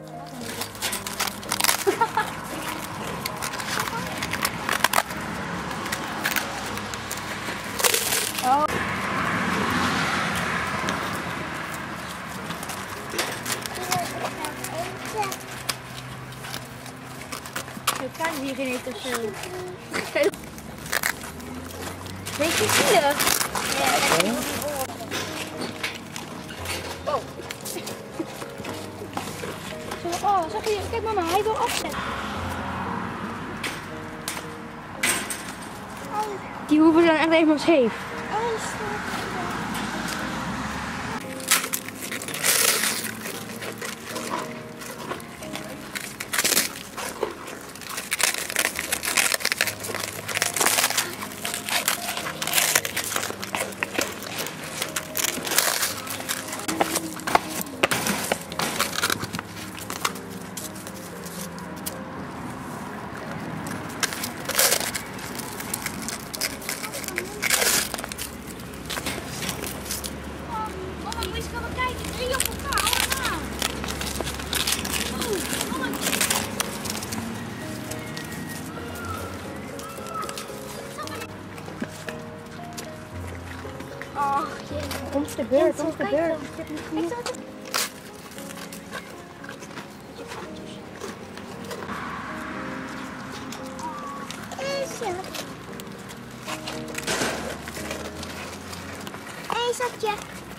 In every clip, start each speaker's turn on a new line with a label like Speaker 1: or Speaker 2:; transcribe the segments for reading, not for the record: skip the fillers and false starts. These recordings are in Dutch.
Speaker 1: Oh. Zo kan hierin niet of zo. Beetje zielig. Ja, oh. Zo, oh, zag je? Kijk mama, hij wil afzetten. Die hoeven zijn echt even scheef.
Speaker 2: Oh,
Speaker 1: Kom is de beurt, kom is de beurt.
Speaker 2: Hé, zakje.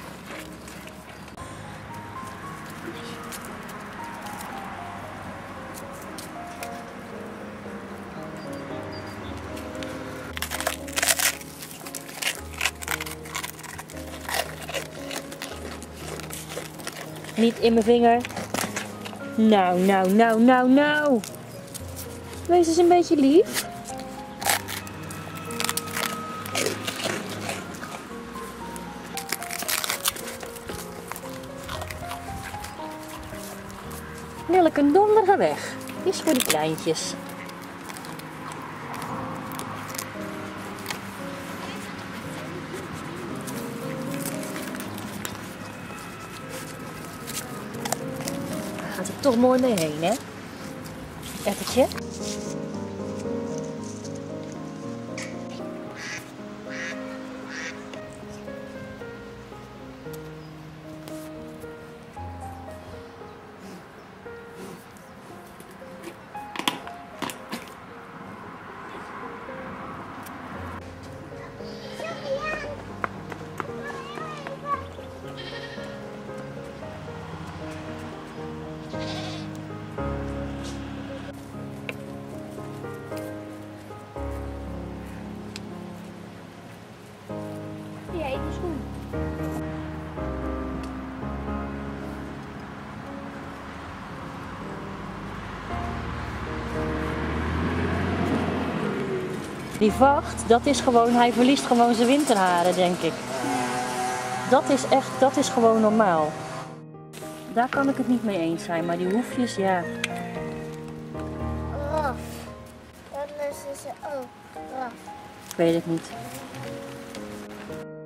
Speaker 1: Niet in mijn vinger. Nou. Wees eens een beetje lief. Nelleke, donder, ga weg. Dit is voor de kleintjes. Gaat er toch mooi mee heen, hè? Ettertje.
Speaker 2: Ja, in de schoen.
Speaker 1: Die vacht, dat is gewoon, hij verliest gewoon zijn winterharen, denk ik. Dat is gewoon normaal. Daar kan ik het niet mee eens zijn, maar die hoefjes, ja.
Speaker 2: Raf. Dat is ze ook. Raf.
Speaker 1: Ik weet het niet.